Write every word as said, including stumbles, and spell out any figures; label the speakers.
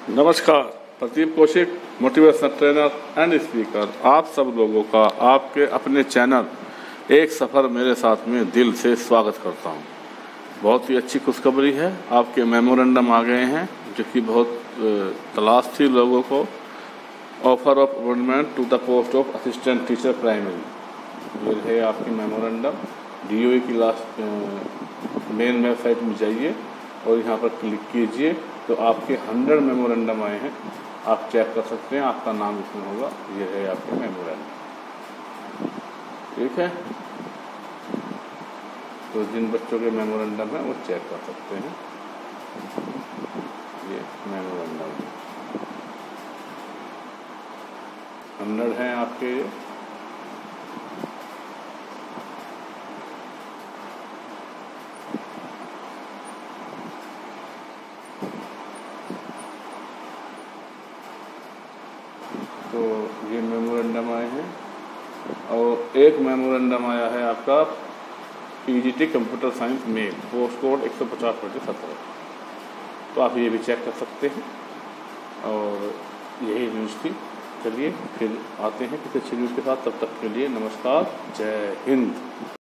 Speaker 1: नमस्कार, Pradeep Kaushik, motivational trainer and speaker. आप सब लोगों का आपके अपने चैनल एक सफ़र मेरे साथ में दिल से स्वागत करता हूं। बहुत ही अच्छी खुशखबरी है, आपके मेमोरेंडम आ गए हैं जो कि बहुत तलाश थी लोगों को। Offer of appointment to the post of assistant teacher primary, ये है आपकी मेमोरेंडम। डीओई की लास्ट मेन वेबसाइट में जाइए और यहाँ पर क्लिक कीजिए तो आपके हंड्रेड मेमोरेंडम आए हैं। आप चेक कर सकते हैं, आपका नाम इसमें होगा। ये है आपके मेमोरेंडम, ठीक है। तो जिन बच्चों के मेमोरेंडम है वो चेक कर सकते हैं। ये मेमोरेंडम हंड्रेड हैं आपके। तो ये मेमोरेंडम आए हैं और एक मेमोरेंडम आया है आपका PGT computer science male, post code एक सौ पचास बटे सत्रह। तो आप ये भी चेक कर सकते हैं। और यही न्यूज़ थी। चलिए फिर आते हैं किसी अच्छी न्यूज़ के साथ। तब तक के लिए नमस्कार, जय हिंद।